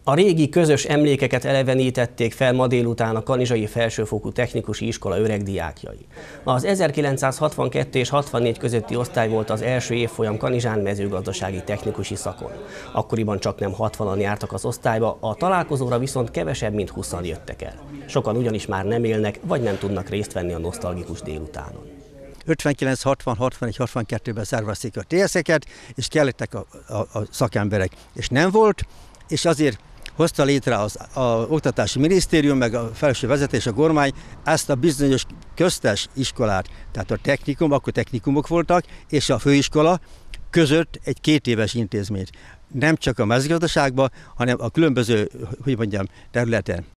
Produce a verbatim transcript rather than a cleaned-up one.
A régi közös emlékeket elevenítették fel ma délután a Kanizsai Felsőfokú Technikusi Iskola öregdiákjai. Az ezerkilencszázhatvankettő és hatvannégy közötti osztály volt az első évfolyam Kanizsán mezőgazdasági technikusi szakon. Akkoriban csaknem hatvanan jártak az osztályba, a találkozóra viszont kevesebb, mint húszan jöttek el. Sokan ugyanis már nem élnek, vagy nem tudnak részt venni a nosztalgikus délutánon. ötvenkilenc, hatvan, hatvanegy, hatvankettőben szervezték a té eszeket, és kellettek a, a, a szakemberek, és nem volt, és azért hozta létre az a Oktatási Minisztérium, meg a felső vezetés, a kormány ezt a bizonyos köztes iskolát, tehát a technikum, akkor technikumok voltak, és a főiskola között egy két éves intézményt. Nem csak a mezőgazdaságban, hanem a különböző, hogy mondjam, területen.